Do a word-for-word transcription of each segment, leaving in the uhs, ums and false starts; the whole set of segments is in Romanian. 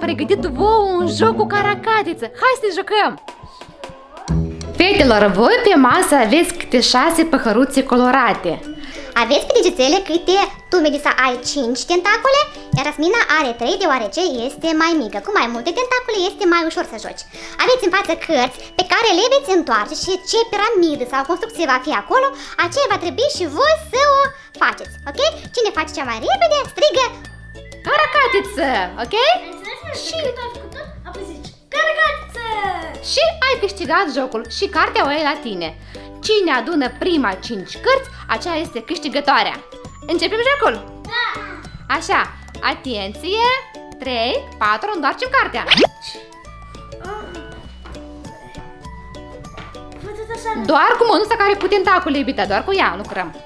pregătit vouă un joc cu caracatiță. Hai să jucăm! Fetelor, voi pe masă aveți câte șase păhăruțe colorate. Aveți pe degețele câte, tu, Melissa, ai cinci tentacole, iar Rasmina are trei, deoarece este mai mică. Cu mai multe tentacole este mai ușor să joci. Aveți în față cărți pe care le veți întoarce și ce piramidă sau construcție va fi acolo, aceea va trebui și voi să o faceți, ok? Cine face cea mai repede, strigă caracatiță, ok? Și apoi zici caracatiță! Și ai câștigat jocul și cartea o ai la tine. Cine adună prima cinci cărți, aceea este câștigătoarea. Începem jocul? Da! Așa, atenție, trei, patru, întoarcem cartea. Doar cu mânuța care cu tentacule, iubita, doar cu ea lucrăm.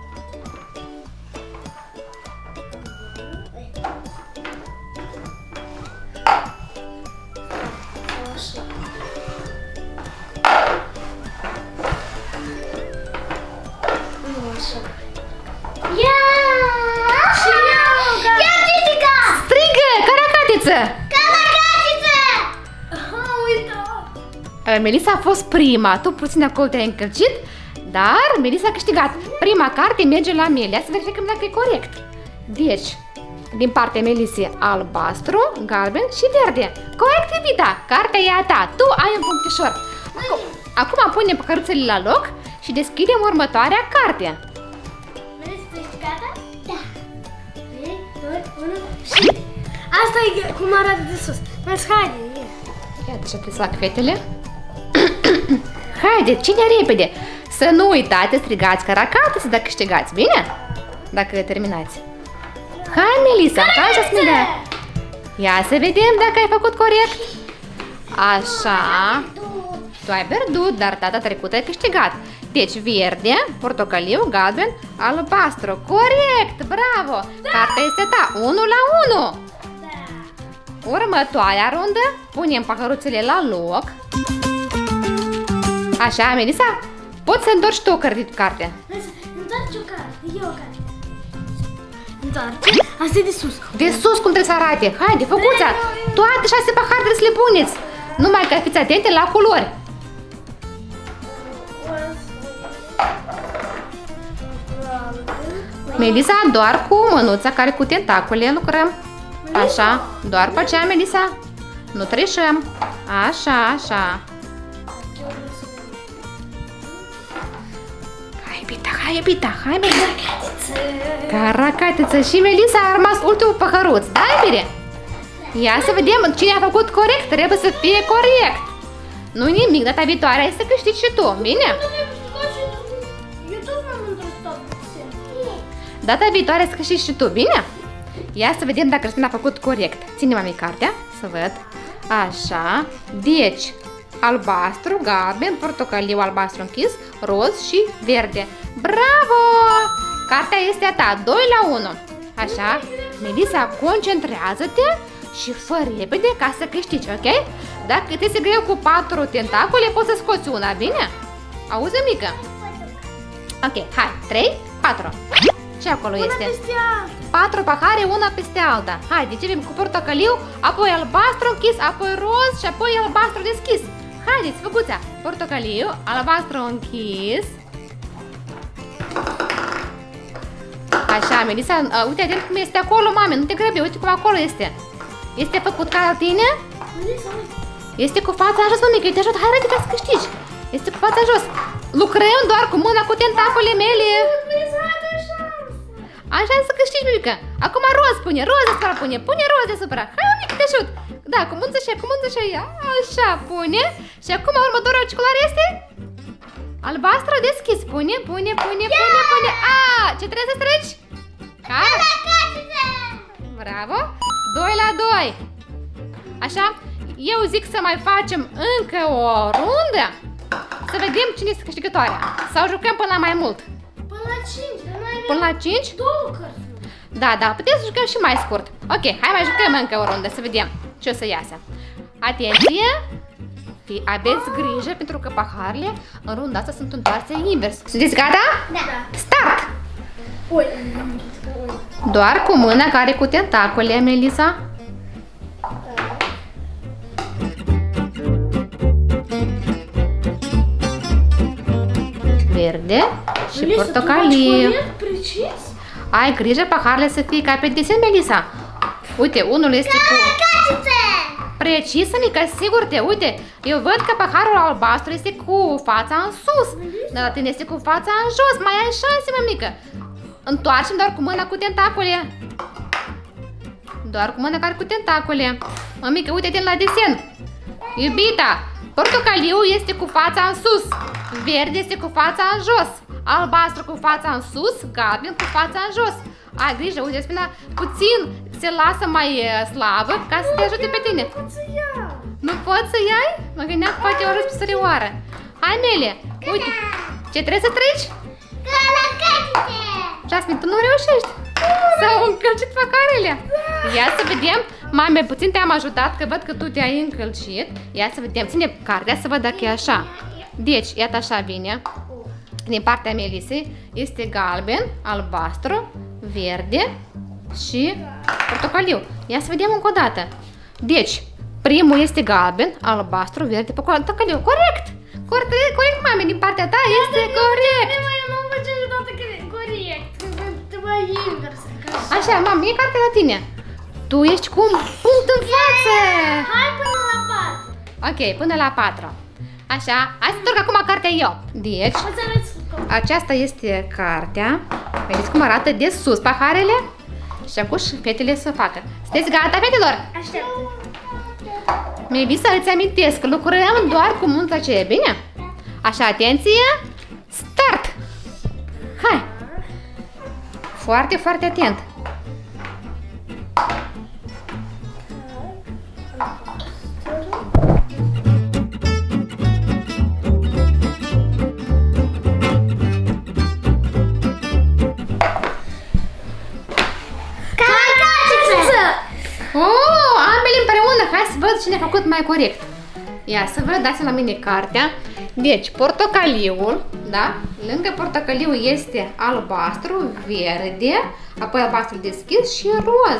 Strigă, caracatiță! Caracatiță! Uite! Melissa a fost prima, tu puțin acolo te-ai încălcit, dar Melissa a câștigat. Prima carte merge la Melia, să verificăm dacă e corect. Deci, din partea Melissei, albastru, galben și verde. Corect, iubita, cartea e a ta, tu ai un punctișor. Acum, acum punem păcăruțele la loc și deschidem următoarea carte. Melissa, tu ești gata? Da! trei, doi, unu și... Asta e cum arată de sus. Mergi, haide! Iată și-a plecat fetele. Haide, cine repede? Să nu uitați, strigați caracatiță dacă câștigați, bine? Dacă terminați. Hai, Melissa, hai, Jasmina. Ia să vedem dacă ai făcut corect. Așa. Tu ai pierdut, dar data trecută ai câștigat. Deci verde, portocaliu, galben, albastru. Corect, bravo. Cartea este ta, unu la unu. Următoarea rundă, punem pahăruțele la loc. Așa, Melissa, poți să întorci tu o carte. Întoarce o carte, e o carte. Întoarce, asta e de sus. De sus cum trebuie să arate. Haide, făcuța, toate șase pahare trebuie să le puneți. Numai că fiți atente la culori. Melissa, doar cu mânuța care cu tentacule lucrăm. Așa, doar pe aceea, Melissa. Nu trișăm. Așa, așa. Hai, iubita, hai, iubita, hai, Melissa. Caracatiță. Și Melissa a rămas ultimul păhăruț, da, iubire? Ia să vedem cine a făcut corect. Trebuie să fie corect. Nu nimic, data viitoare ai să câștigi și tu, bine? Data viitoare să câștigi și tu, bine? Ia să vedem dacă Rasmina a făcut corect. Ține mami cartea, să văd. Așa. Deci, albastru, galben, portocaliu, albastru închis, roz și verde. Bravo! Cartea este a ta, doi la unu. Așa. Melissa, concentrează-te și fă repede ca să câștigi, ok? Dacă te se greu cu patru tentacole, poți să scoți una, bine? Auzi, mică? Ok, hai, trei, patru. Ce acolo este? Patru pahare, una peste alta. Hai, începem cu portocaliu, apoi albastru închis, apoi roz și apoi albastru deschis. Haideți, făcuța! Portocaliu, albastru închis. Așa, Melissa, uh, uite, atent cum este acolo, mame, nu te grăbi, uite cum acolo este. Este făcut ca la tine? Este cu fața jos, mămică, te ajut, hai, rădi ca să câștigi. Este cu fața jos. Lucrăm doar cu mâna cu tentacole mele. Așa să câștigi, mică. Acum roz pune, roz deasupra pune, pune roz deasupra. Hai, mică, te ajut. Da, cu mânță și cu mânță și ea. Așa, pune. Și acum următorul ce culoare este? Albastru deschis. Pune, pune, pune, pune, pune. A, ce trebuie să treci? Bravo. doi la doi. Așa, eu zic să mai facem încă o rundă. Să vedem cine este câștigătoarea. Sau jucăm până la mai mult. Până la cinci. Până la cinci? Două cărți. Da, da, putem să jucăm și mai scurt. Ok, hai mai jucăm încă o rundă, să vedem ce o să iasă. Atenție! Aveți grijă pentru că paharele în runda asta sunt întoarse invers. Sunteți gata? Da. Start! Ui. Doar cu mâna care cu tentacole, Melissa. verde și portocaliu. Precis? Ai grijă paharele să fie ca pe desen, Melissa. Uite, unul este cu... Precis, Mica, sigur te, uite, eu văd că paharul albastru este cu fața în sus, dar la tine este cu fața în jos, mai ai șanse, mămică. Întoarcem doar cu mâna cu tentacule. Doar cu mâna care cu tentacule. Mămică, uite-te la desen. Iubita, portocaliu este cu fața în sus, verde este cu fața în jos, albastru cu fața în sus, galben cu fața în jos. Ai grijă, uite, spune puțin se lasă mai slabă ca să te ajute pe tine. Nu pot să iau. Nu poți să iai? Mă gândeam că poate o răspsărioară. Hai, Melie, uite, ce trebuie să treci? Jasmine, tu nu reușești. S-au încălcit paharele. Ia să vedem. Mame, puțin te-am ajutat, că văd că tu te-ai încălcit. Ia să vedem, ține cartea să văd dacă e așa. Deci, iată așa vine. Din partea Melisei este galben, albastru, verde și portocaliu. Ia să vedem încă o dată. Deci, primul este galben, albastru, verde, portocaliu. Corect! Corect, corect, mame, din partea ta este corect. Eu nu fac niciodată corect. Trebuie invers. Așa, mame, e cartea la tine. Tu ești cu un punct în față. Hai până la patru. Ok, până la patru. Așa, hai să întorc acum cartea eu. Deci, aceasta este cartea. Vedeți cum arată de sus paharele? Și acum și fetele să facă. Sunteți gata, fetelor? Aștept. Melissa, îți amintesc că lucrăm doar cu munța aceea, bine? Așa, atenție, start! Hai! Foarte, foarte atent. Oh, ambele împreună. Hai să văd cine a făcut mai corect. Ia să văd, dați la mine cartea. Deci, portocaliul, da? Lângă portocaliu este albastru, verde, apoi albastru deschis și roz.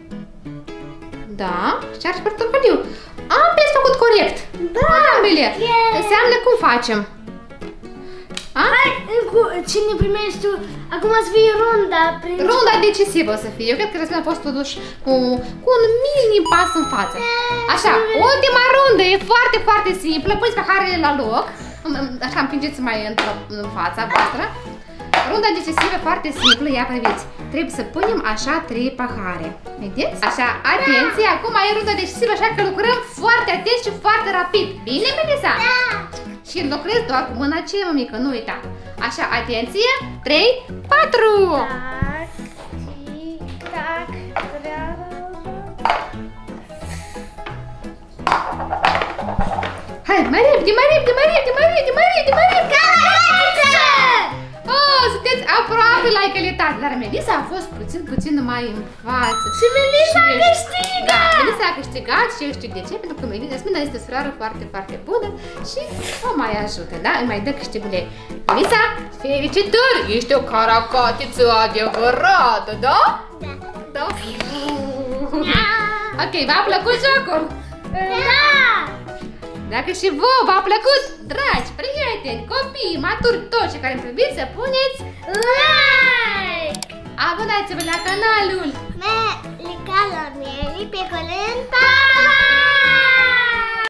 Da? Și are portocaliu. Ambele ați făcut corect. Da, ambele. Înseamnă cum facem? A? Hai, cine primește, acum să fie runda. Prin... Runda decisivă o să fie. Eu cred că Răsmina a fost totuși cu, cu un mini pas în față. Așa, ultima rundă e foarte, foarte simplă. Puneți paharele la loc. Așa, împingeți mai în, în fața voastră. Runda decisivă foarte simplă, ia priviți. Trebuie să punem așa trei pahare. Vedeți? Așa, atenție, acum e runda decisivă, așa că lucrăm foarte atent și foarte rapid. Bine, Melissa? Da! Și lucrez doar cu mâna aceea, mămică, nu uita. Așa, atenție, trei, patru! Tac, tic-tac, hai, mai repede, mai repede, mai repede, mai repede, mai repede, mai repede! Oh, sunteți aproape la egalitate, dar Melissa a fost puțin, puțin mai în față. Și Melissa a câștigat! Da, Melissa a câștigat și eu știu de ce, pentru că Melissa este o surioară foarte, foarte bună și o mai ajută, da? Îi mai dă câștigul ei. Melissa, felicitări! Ești o caracatiță adevărată, da? Da. Da? Ok, v-a plăcut jocul? Da! Dacă și vouă v-a plăcut, dragi prieteni, copii, maturi, toți cei care îmi iubiți, să puneți like! Abonați-vă la canalul Melicala Meli pe Colenta.